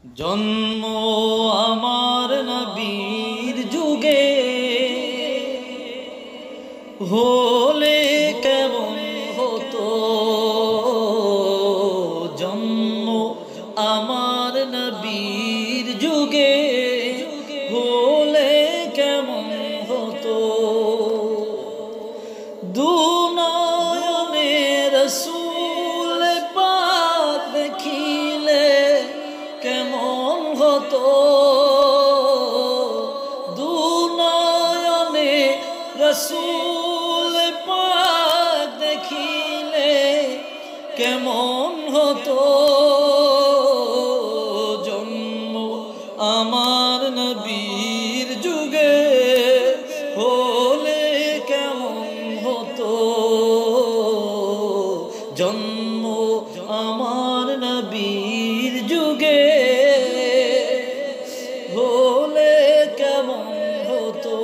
জন্ম আমার নবীর যুগে হলে কেমন হতো। জন্ম আমার নবীর যুগে হলে কেমন হতো। দুনয়নে রসূল পাক দেখিলে কেমন হতো। দুনয়নে রসূল পাক দেখিলে কেমন হতো। জন্ম আমার নবীর যুগে হলে কেমন হতো। জন্ম আমার নবীর যুগে হলে কেমন হতো।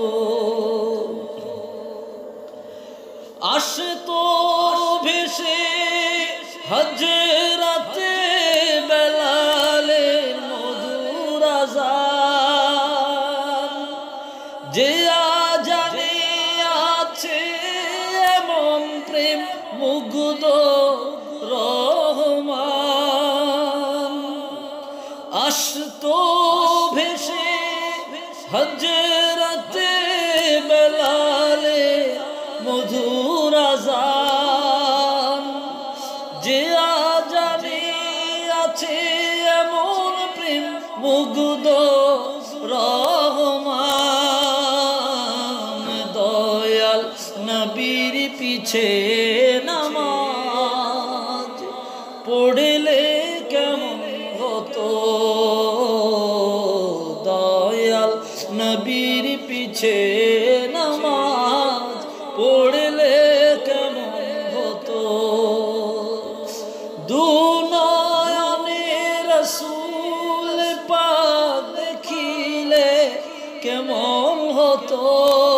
আসতো ভেসে হযরতে বেলালের মধুর আযান, যে আযানে আছে এমন প্রেম মুগ্ধ রহমান। আসতো ভেসে হযরতে বেলালের মধুর আযান, যে আযানে আছে এমন প্রেম মুগ্ধ রহমান। দয়াল নবীর পিছে নামাজ পড়লে কেমন হতো। দয়াল নবীর পিছে নামাজ পড়লে কেমন হতো। দুনয়নে রসূল পাক দেখিলে কেমন হতো।